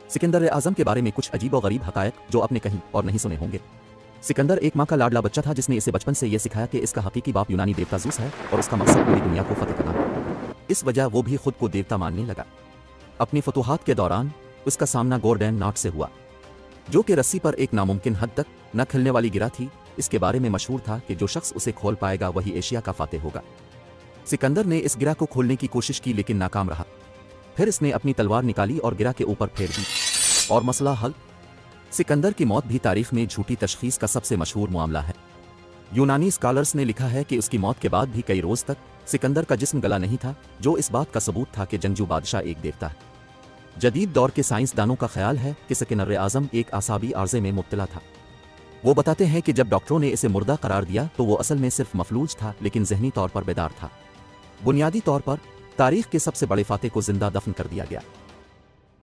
सिकंदर आजम के बारे में कुछ अजीब और गरीब हकायक जो आपने कहीं और नहीं सुने होंगे। सिकंदर एक माँ का लाडला बच्चा था जिसने इसे बचपन से यह सिखाया कि इसका हकीकी बाप यूनानी देवता ज़ूस है और उसका मकसद पूरी दुनिया को फतेह करना। इस वजह वो भी खुद को देवता मानने लगा। अपनी फतूहात के दौरान उसका सामना गोर्डन नॉट से हुआ, जो कि रस्सी पर एक नामुमकिन हद तक न खिलने वाली गिरा थी। इसके बारे में मशहूर था कि जो शख्स उसे खोल पाएगा वही एशिया का फातेह होगा। सिकंदर ने इस गिरा को खोलने की कोशिश की लेकिन नाकाम रहा। फिर इसने अपनी तलवार निकाली और गिरा के ऊपर फेर दी और मसला हल। सिकंदर की मौत भी तारीख में झूठी तशखीस का सबसे मशहूर मामला है। यूनानी स्कॉलर्स ने लिखा है कि उसकी मौत के बाद भी कई रोज तक सिकंदर का जिस्म गला नहीं था, जो इस बात का सबूत था कि जंगजू बादशाह एक देवता है। जदीद दौर के साइंसदानों का ख्याल है कि सिकंदर आजम एक आसाबी आर्जे में मुब्तला था। वो बताते हैं कि जब डॉक्टरों ने इसे मुर्दा करार दिया तो वो असल में सिर्फ मफलूज था, लेकिन जहनी तौर पर बेदार था। बुनियादी तौर पर तारीख के सबसे बड़े फातेह को जिंदा दफन कर दिया गया।